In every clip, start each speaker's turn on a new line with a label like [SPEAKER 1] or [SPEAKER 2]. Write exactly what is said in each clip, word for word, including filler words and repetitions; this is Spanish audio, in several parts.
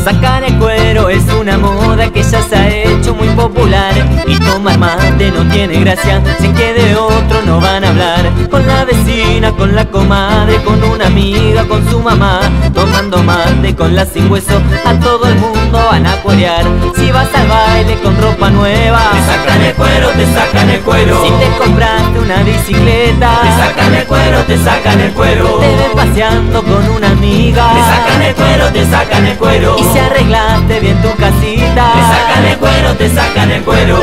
[SPEAKER 1] Sacar el cuero es una moda que ya se ha hecho muy popular. Y tomar mate no tiene gracia, si es que de otro no van a hablar. Con la vecina, con la comadre, con una amiga, con su mamá, tomando mate con la sin hueso, a todo el mundo van a cuerear. Si vas al baile con ropa nueva,
[SPEAKER 2] te sacan el cuero, te sacan el cuero.
[SPEAKER 1] Si te compraste una bicicleta,
[SPEAKER 2] te sacan el cuero, te sacan el cuero.
[SPEAKER 1] Te ves paseando con una amiga,
[SPEAKER 2] te sacan el cuero, te sacan el cuero.
[SPEAKER 1] Y si arreglaste bien tu casita,
[SPEAKER 2] te sacan el cuero, te sacan el cuero.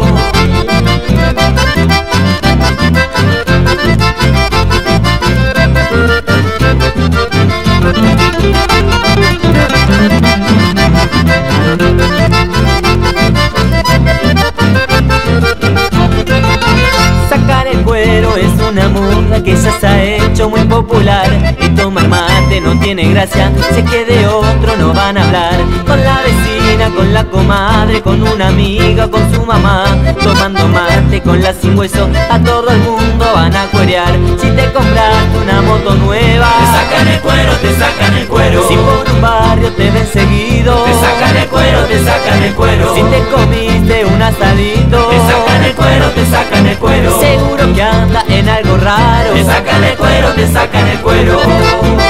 [SPEAKER 1] Sacar el cuero es una moda que ya se ha hecho muy popular. Y tomar mate no tiene gracia, si es que de otro no van a hablar. Con la vecina, con la comadre, con una amiga, con su mamá, tomando mate con la sin hueso, a todo el mundo van a cuerear. Si te compraste una moto nueva,
[SPEAKER 2] te sacan el cuero, te sacan el cuero.
[SPEAKER 1] Si por un barrio te ven seguido,
[SPEAKER 2] te sacan el cuero, te sacan el cuero.
[SPEAKER 1] Si te comiste un asadito,
[SPEAKER 2] te sacan el cuero, te sacan el cuero.
[SPEAKER 1] Seguro que anda en algo raro,
[SPEAKER 2] te sacan el cuero, te sacan el cuero.